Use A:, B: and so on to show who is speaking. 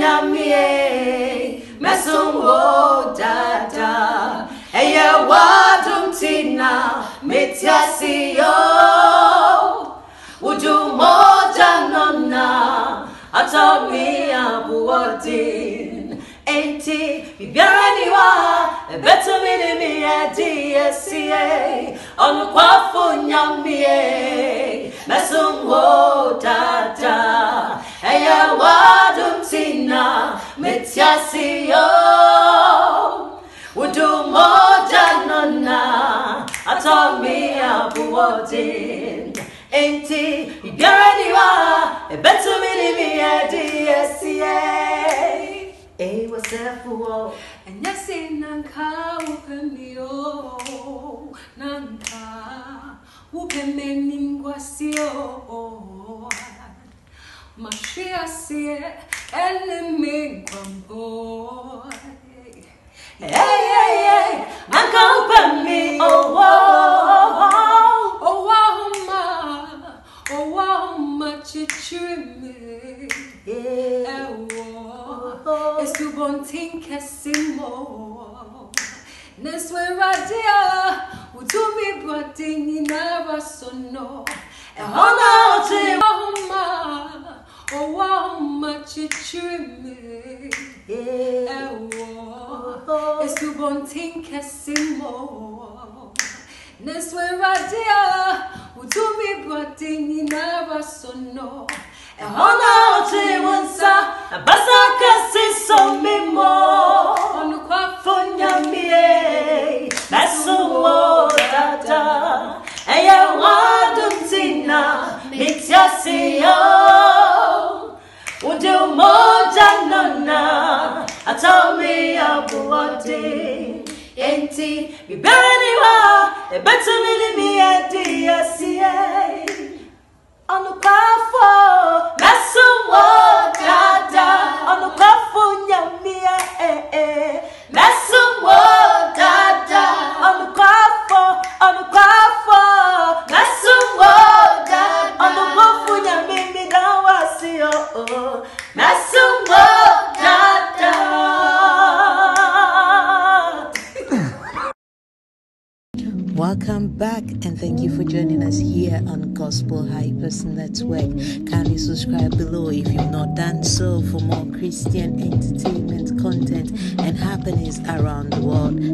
A: nyamie mesumwo dada eye wadum tina metiasio ujumoja nona atami abuodin enti bibiarani wa betu mi DSCA on kwafu nyamie mesumwo dada eye wadum tina metiasio ujumoja nona atami abuodin enti bibiarani wa betu mi DSCA wasefuo
B: Enyasi nanka upemio nanka upemeni ngwasio mashia sie enemi kwambo
A: nanka upemi
B: Owahuma chichime es tu bon tinke simo nesweradia utumi bwadini narasono Owahuma chichime es tu bon tinke simo nesweradia utumi bwadini narasono
A: wonsa basaka siso mimo
B: onu kwa
A: funyamie mesumwo dada eye wadum tina mitiasio ujumoja nona atami abuodin enti bibiarani wa betu mi DSCA on the kafo mesumwo dada on the kafo nyamia mesumwo dada on the kafo mesumwo dada on the kafo nyamimi dawasio mesumwo dada.
C: Welcome back and thank you for joining us here on Gospel Hypers Network. Kindly subscribe below if you've not done so for more Christian entertainment content and happenings around the world.